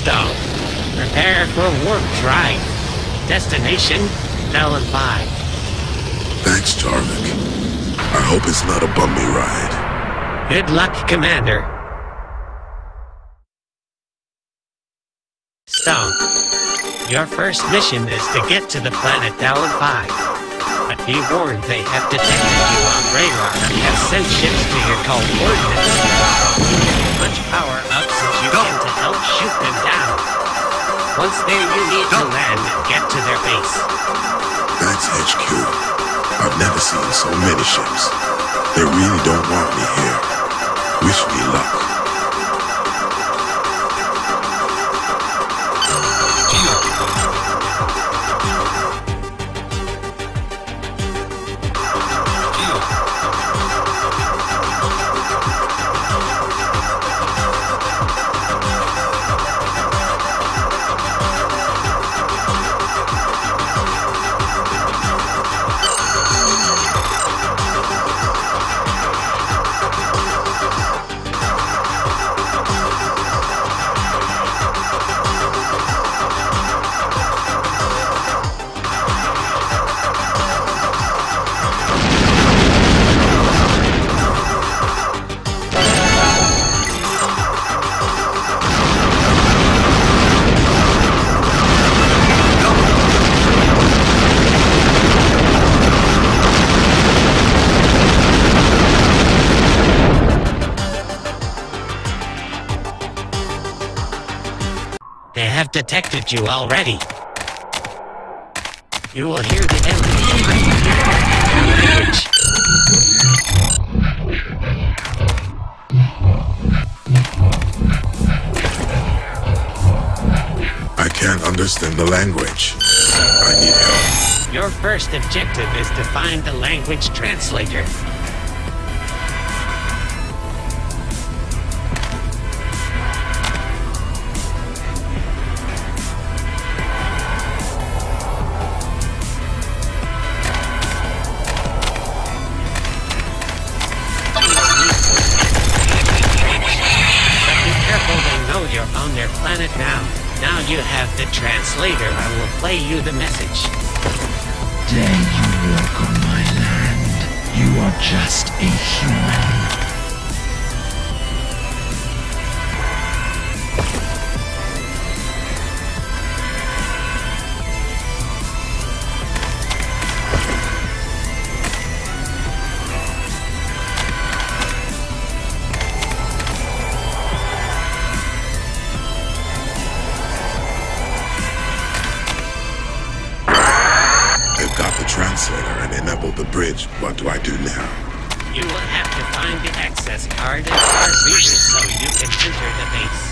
Stone. Prepare for warp drive. Destination, Thallon 5. Thanks, Jarvik. I hope it's not a bumpy ride. Good luck, Commander. Stone, your first mission is to get to the planet Thallon 5. But be warned, they have detected you on radar and have sent ships to your coordinates. Much power up since you came to help shoot them down. Once there, you need to land and get to their base. That's HQ. I've never seen so many ships. They really don't want me here. Wish me luck. They have detected you already. You will hear the enemy language. I can't understand the language. I need help. Your first objective is to find the language translator. You're on their planet now. Now you have the translator. I will play you the message. Dare you walk on my land? You are just a human. Translator and enable the bridge. What do I do now? You will have to find the access card and start reading so you can enter the base.